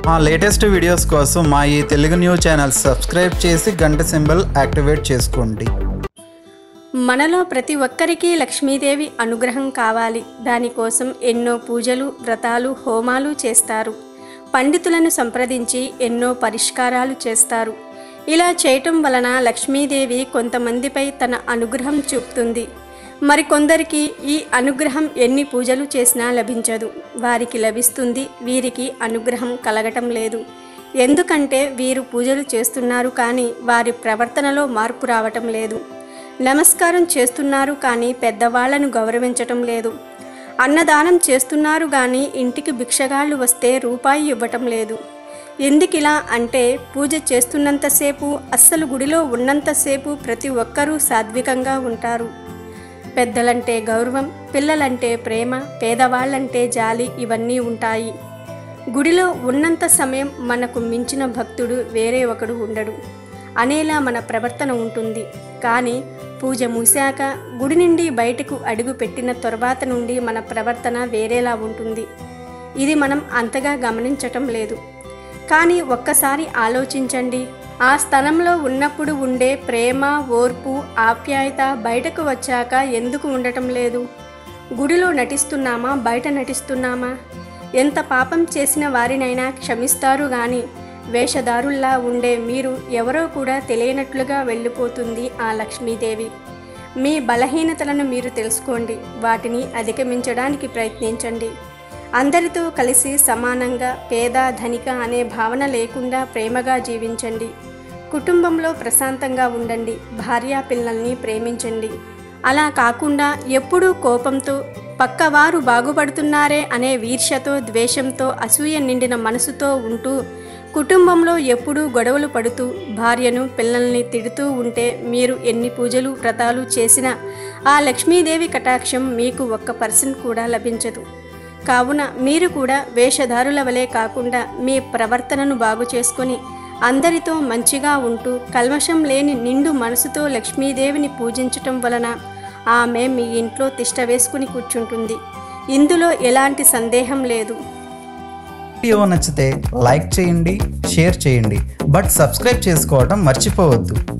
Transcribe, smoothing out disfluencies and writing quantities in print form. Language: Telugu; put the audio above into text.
మా లేటెస్ట్ వీడియోస్ కోసం మా ఈ తెలుగు న్యూస్ ఛానల్ సబ్స్క్రైబ్ చేసి గంట సింబల్ యాక్టివేట్ చేసుకోండి. మనలో ప్రతి ఒక్కరికి లక్ష్మీదేవి అనుగ్రహం కావాలి. దానికోసం ఎన్నో పూజలు, వ్రతాలు, హోమాలు చేస్తారు. పండితులను సంప్రదించి ఎన్నో పరిష్కారాలు చేస్తారు. ఇలా చేయటం వలన లక్ష్మీదేవి కొంతమందిపై తన అనుగ్రహం చూపుతుంది. మరికొందరికి ఈ అనుగ్రహం ఎన్ని పూజలు చేసినా లభించదు. వారికి లభిస్తుంది, వీరికి అనుగ్రహం కలగటం లేదు. ఎందుకంటే వీరు పూజలు చేస్తున్నారు కానీ వారి ప్రవర్తనలో మార్పు రావటం లేదు. నమస్కారం చేస్తున్నారు కానీ పెద్దవాళ్లను గౌరవించటం లేదు. అన్నదానం చేస్తున్నారు కానీ ఇంటికి భిక్షగాళ్ళు వస్తే రూపాయి ఇవ్వటం లేదు. ఎందుకిలా అంటే పూజ చేస్తున్నంతసేపు, అస్సలు గుడిలో ఉన్నంతసేపు ప్రతి ఒక్కరూ సాత్వికంగా ఉంటారు. పెద్దలంటే గౌరవం, పిల్లలంటే ప్రేమ, పేదవాళ్ళంటే జాలి ఇవన్నీ ఉంటాయి. గుడిలో ఉన్నంత సమయం మనకు మించిన భక్తుడు వేరే ఒకడు ఉండడు అనేలా మన ప్రవర్తన ఉంటుంది. కానీ పూజ మూసాక గుడి నుండి బయటకు అడుగు పెట్టిన తర్వాత నుండి మన ప్రవర్తన వేరేలా ఉంటుంది. ఇది మనం అంతగా గమనించటం లేదు. కానీ ఒక్కసారి ఆలోచించండి, ఆ స్థలంలో ఉన్నప్పుడు ఉండే ప్రేమ, ఓర్పు, ఆప్యాయత బయటకు వచ్చాక ఎందుకు ఉండటం లేదు? గుడిలో నటిస్తున్నామా, బయట నటిస్తున్నామా? ఎంత పాపం చేసిన వారినైనా క్షమిస్తారు కానీ వేషధారుల్లా ఉండే మీరు ఎవరో కూడా తెలియనట్లుగా వెళ్ళిపోతుంది ఆ లక్ష్మీదేవి. మీ బలహీనతలను మీరు తెలుసుకోండి, వాటిని అధిగమించడానికి ప్రయత్నించండి. అందరితో కలిసి సమానంగా పేద, ధనిక అనే భావన లేకుండా ప్రేమగా జీవించండి. కుటుంబంలో ప్రశాంతంగా ఉండండి. భార్యా పిల్లల్ని ప్రేమించండి. అలా కాకుండా ఎప్పుడూ కోపంతో, పక్కవారు బాగుపడుతున్నారే అనే ఈర్ష్యతో, ద్వేషంతో, అసూయ నిండిన మనసుతో ఉంటూ కుటుంబంలో ఎప్పుడూ గొడవలు పడుతూ భార్యను, పిల్లల్ని తిడుతూ ఉంటే మీరు ఎన్ని పూజలు, వ్రతాలు చేసినా ఆ లక్ష్మీదేవి కటాక్షం మీకు 1% కూడా లభించదు. కావున మీరు కూడా వేషధారుల వలె కాకుండా మీ ప్రవర్తనను బాగు చేసుకొని అందరితో మంచిగా ఉంటూ కల్మషం లేని నిండు మనసుతో లక్ష్మీదేవిని పూజించటం వలన ఆమె మీ ఇంట్లో తిష్ట వేసుకుని కూర్చుంటుంది. ఇందులో ఎలాంటి సందేహం లేదు. వీడియో నచ్చితే లైక్ చేయండి, షేర్ చేయండి, బట్ సబ్స్క్రైబ్ చేసుకోవడం మర్చిపోవద్దు.